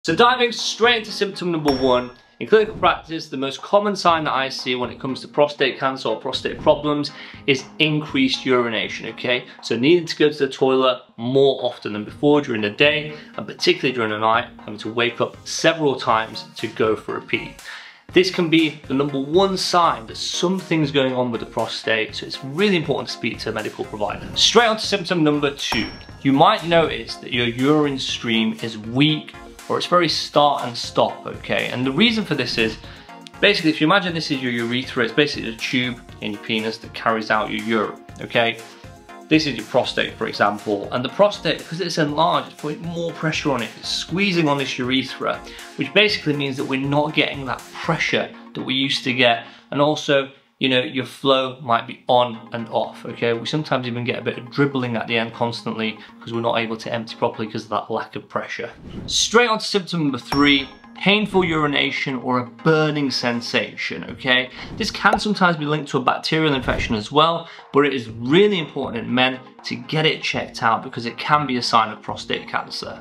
So diving straight into symptom number 1, in clinical practice, the most common sign that I see when it comes to prostate cancer or prostate problems is increased urination, okay? So needing to go to the toilet more often than before during the day, and particularly during the night, having to wake up several times to go for a pee. This can be the number 1 sign that something's going on with the prostate, so it's really important to speak to a medical provider. Straight on to symptom number 2. You might notice that your urine stream is weak, or it's very start and stop, okay? And the reason for this is, basically, if you imagine this is your urethra, it's basically a tube in your penis that carries out your urine, okay? This is your prostate, for example, and the prostate, because it's enlarged, it's putting more pressure on it, it's squeezing on this urethra, which basically means that we're not getting that pressure that we used to get, and also, you know, your flow might be on and off, okay? We sometimes even get a bit of dribbling at the end constantly because we're not able to empty properly because of that lack of pressure. Straight on to symptom number 3, painful urination or a burning sensation, okay? This can sometimes be linked to a bacterial infection as well, but it is really important in men to get it checked out because it can be a sign of prostate cancer.